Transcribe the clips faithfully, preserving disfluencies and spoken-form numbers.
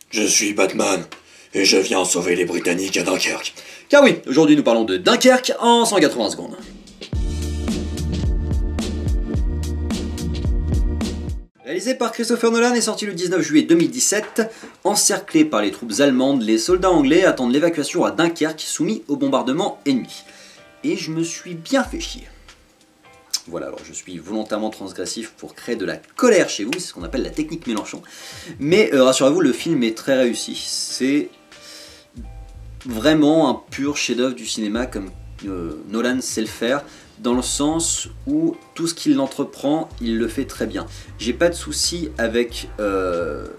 Je suis Batman, et je viens sauver les Britanniques à Dunkerque. Car oui, aujourd'hui nous parlons de Dunkerque en cent quatre-vingts secondes. Réalisé par Christopher Nolan et sorti le dix-neuf juillet deux mille dix-sept, encerclés par les troupes allemandes, les soldats anglais attendent l'évacuation à Dunkerque, soumis au bombardement ennemi. Et je me suis bien fait chier. Voilà, alors je suis volontairement transgressif pour créer de la colère chez vous, c'est ce qu'on appelle la technique Mélenchon. Mais euh, rassurez-vous, le film est très réussi. C'est vraiment un pur chef-d'œuvre du cinéma comme euh, Nolan sait le faire, dans le sens où tout ce qu'il entreprend, il le fait très bien. J'ai pas de souci avec euh,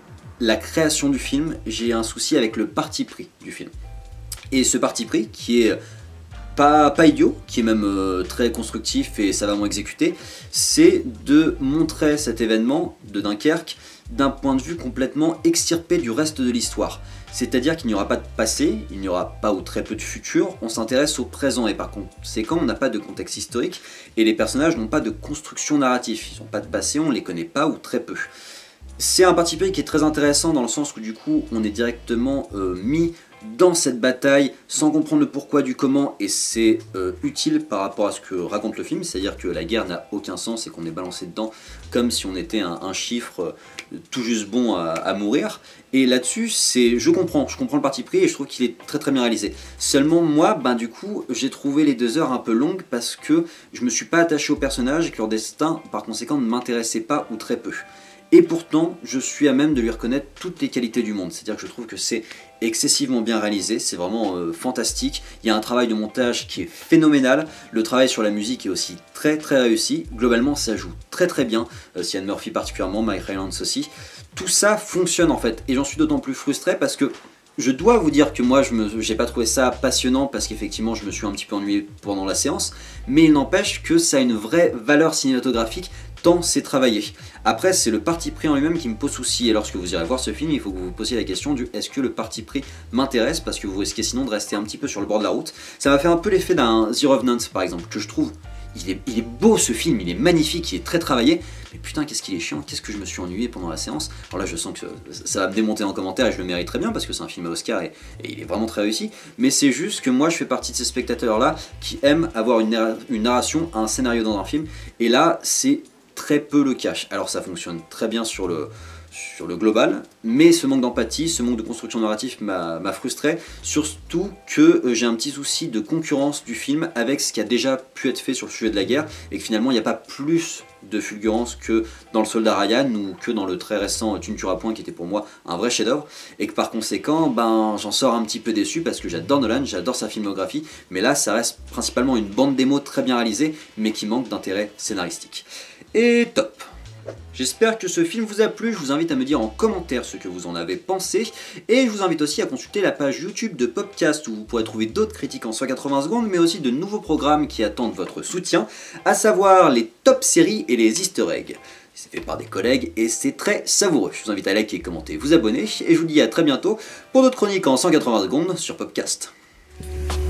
la création du film, j'ai un souci avec le parti pris du film. Et ce parti pris, qui est pas, pas idiot, qui est même euh, très constructif et savamment exécuté, c'est de montrer cet événement de Dunkerque d'un point de vue complètement extirpé du reste de l'histoire. C'est-à-dire qu'il n'y aura pas de passé, il n'y aura pas ou très peu de futur, on s'intéresse au présent et par conséquent on n'a pas de contexte historique et les personnages n'ont pas de construction narrative, ils n'ont pas de passé, on ne les connaît pas ou très peu. C'est un parti pris qui est très intéressant dans le sens où du coup on est directement euh, mis dans cette bataille sans comprendre le pourquoi du comment et c'est euh, utile par rapport à ce que raconte le film, c'est-à-dire que la guerre n'a aucun sens et qu'on est balancé dedans comme si on était un, un chiffre euh, tout juste bon à, à mourir. Et là-dessus, c'est, je comprends, je comprends le parti pris et je trouve qu'il est très très bien réalisé. Seulement moi, ben du coup, j'ai trouvé les deux heures un peu longues parce que je me suis pas attaché aux personnages et que leur destin, par conséquent, ne m'intéressait pas ou très peu. Et pourtant, je suis à même de lui reconnaître toutes les qualités du monde. C'est-à-dire que je trouve que c'est excessivement bien réalisé, c'est vraiment euh, fantastique. Il y a un travail de montage qui est phénoménal. Le travail sur la musique est aussi très très réussi. Globalement, ça joue très très bien. Euh, Cillian Murphy particulièrement, Mike Rylance aussi. Tout ça fonctionne en fait. Et j'en suis d'autant plus frustré parce que je dois vous dire que moi, je n'ai pas trouvé ça passionnant parce qu'effectivement, je me suis un petit peu ennuyé pendant la séance. Mais il n'empêche que ça a une vraie valeur cinématographique tant c'est travaillé. Après, c'est le parti pris en lui-même qui me pose souci. Et lorsque vous irez voir ce film, il faut que vous vous posiez la question du est-ce que le parti pris m'intéresse, parce que vous risquez sinon de rester un petit peu sur le bord de la route. Ça m'a fait un peu l'effet d'un The Revenant par exemple, que je trouve, il est, il est beau ce film, il est magnifique, il est très travaillé, mais putain qu'est-ce qu'il est chiant, qu'est-ce que je me suis ennuyé pendant la séance. Alors là je sens que ça va me démonter en commentaire et je le mérite très bien parce que c'est un film à Oscar et, et il est vraiment très réussi, mais c'est juste que moi je fais partie de ces spectateurs là qui aiment avoir une, une narration, un scénario dans un film, et là c'est très peu le cache. Alors ça fonctionne très bien sur le, sur le global, mais ce manque d'empathie, ce manque de construction narrative m'a frustré, surtout que euh, j'ai un petit souci de concurrence du film avec ce qui a déjà pu être fait sur le sujet de la guerre, et que finalement il n'y a pas plus de fulgurance que dans le Soldat Ryan ou que dans le très récent Tu ne tueras point qui était pour moi un vrai chef-d'œuvre, et que par conséquent ben, j'en sors un petit peu déçu parce que j'adore Nolan, j'adore sa filmographie, mais là ça reste principalement une bande démo très bien réalisée mais qui manque d'intérêt scénaristique. Et top! J'espère que ce film vous a plu, je vous invite à me dire en commentaire ce que vous en avez pensé, et je vous invite aussi à consulter la page YouTube de Popcast où vous pourrez trouver d'autres critiques en cent quatre-vingts secondes, mais aussi de nouveaux programmes qui attendent votre soutien, à savoir les top séries et les easter eggs. C'est fait par des collègues et c'est très savoureux. Je vous invite à liker, commenter, vous abonner, et je vous dis à très bientôt pour d'autres chroniques en cent quatre-vingts secondes sur Popcast.